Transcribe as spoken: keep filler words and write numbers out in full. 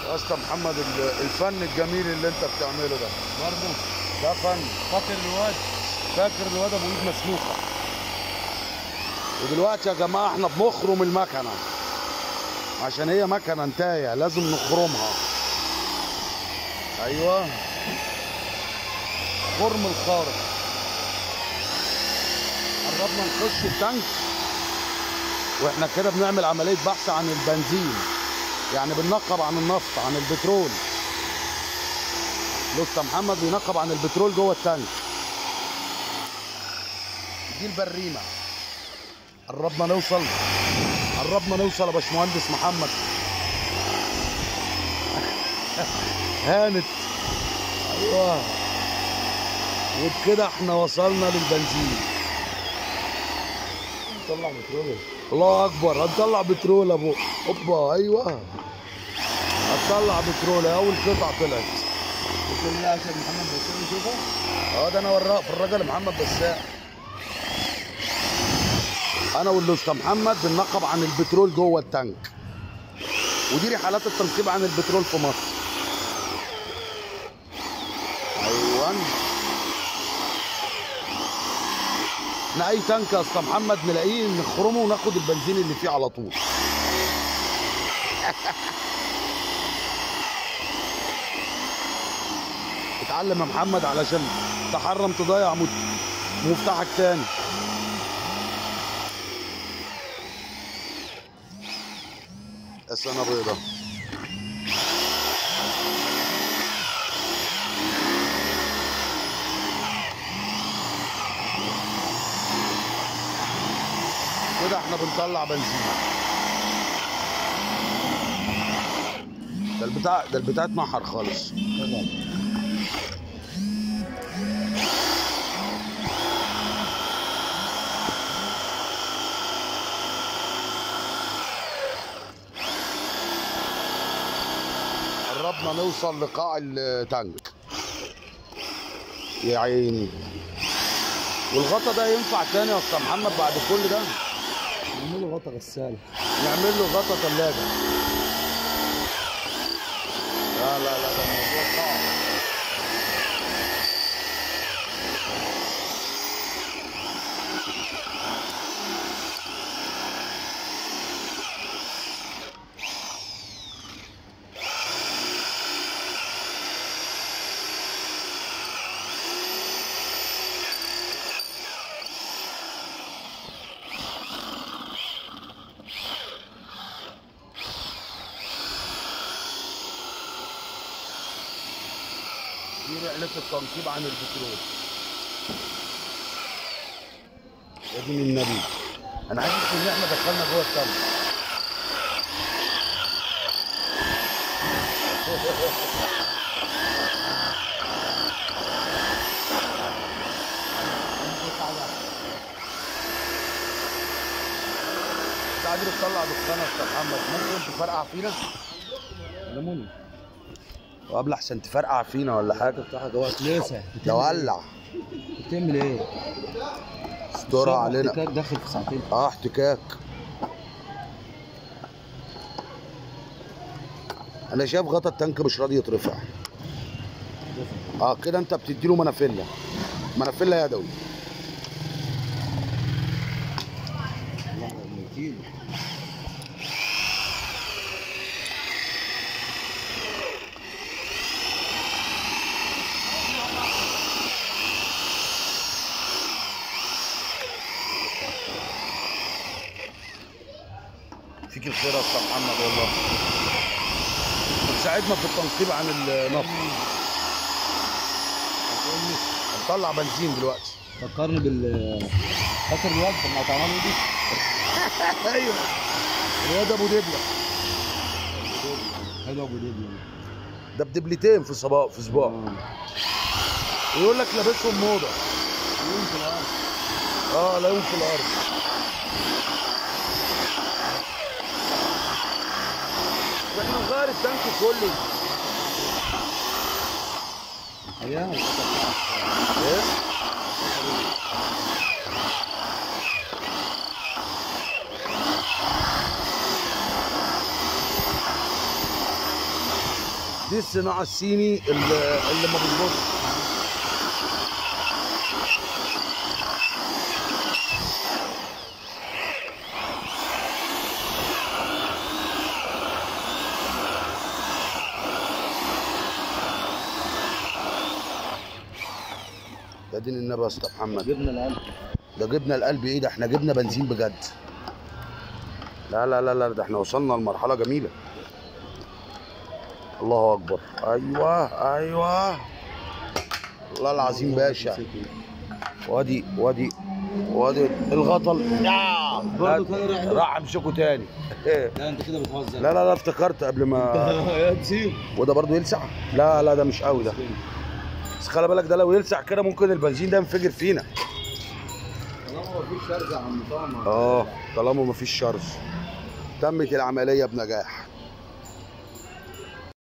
يا اسطى محمد الفن الجميل اللي انت بتعمله ده برضه ده فن. فاكر الواد فاكر الواد ابو ايد مسلوخه. ودلوقتي يا جماعه احنا بنخرم المكنه عشان هي مكنه انتايه لازم نخرمها. ايوه خرم الخارق. قربنا نخش التانك واحنا كده بنعمل عمليه بحث عن البنزين، يعني بننقب عن النفط عن البترول. لسه محمد بينقب عن البترول جوه التانك. دي البريمه. قربنا نوصل قربنا نوصل يا باشمهندس محمد. هانت. ايوه وبكده احنا وصلنا للبنزين. طلع بترول. الله اكبر هنطلع بترول يا ابو اوبا. ايوه هتطلع بترول. اول قطعه طلعت. بتقول لي عشان محمد بسام يشوفه. اه ده انا وراء في الراجل محمد بسام. انا والاستاذ محمد بننقب عن البترول جوه التانك، ودي رحلات التنقيب عن البترول في مصر. ايوه احنا اي تانك يا اسطى محمد نلاقيه نخرمه وناخد البنزين اللي فيه على طول. اتعلم يا محمد علشان تحرم تضيع مفتاحك تاني. السنة بيضة. كده احنا بنطلع بنزين. ده البتاع ده البتاع اتنحر خالص. قربنا نوصل لقاع التانك. يا عيني. والغطا ده ينفع تاني يا استاذ محمد بعد كل ده؟ نعمل له غطا غسالة. نعمل له غطا ثلاجة. لا لا لا ده الموضوع صعب. دي رحلة التنقيب عن البترول. يا دين النبي انا حاسس ان احنا دخلنا جوه التانك. انت قادر تطلع دخان يا استاذ محمد؟ ممكن تفرقع فينا؟ ليمون. وقبل احسن تفرقع فينا ولا حاجه. بتاعها جوه لسه. ده ولع. بتعمل ايه؟ استرها علينا. احتكاك داخل في ساعتين. اه احتكاك. انا شايف غطا التانك مش راضي يترفع. اه كده انت بتديله منافله منافله يدوي. فيك الخير يا استاذ محمد والله. بتساعدنا في التنقيب عن النفط. هنطلع بنزين دلوقتي. فكرني بال فاكر الواد لما اتعمل دي؟ ايوه الواد ابو دبله. حلو ابو دبله. ده بدبلتين في صباع في صباع. ويقول لك لابسهم موضه. يوم في الارض. اه لا يوم في الارض. احنا نغير التانك كله. ايوه ايه؟ دي الصناعه الصيني اللي, اللي ما بتبص. يا دين النبي يا اسطى محمد، جبنا القلب. ده جبنا القلب ايه ده؟ احنا جبنا بنزين بجد. لا لا لا لا، ده احنا وصلنا لمرحله جميله. الله اكبر. ايوه ايوه والله العظيم باشا. وادي وادي وادي الغطل. يا برضه تاني راح راح امسكه تاني. لا انت كده بتهزر. لا لا لا افتكرت قبل ما يا تسيب. وده برضه يلسع. لا لا ده مش قوي ده، بس خلي بالك ده لو يلسع كده ممكن البنزين ده ينفجر فينا. طالما مفيش شرز يا عم طه. اه طالما مفيش شرز. تمت العمليه بنجاح.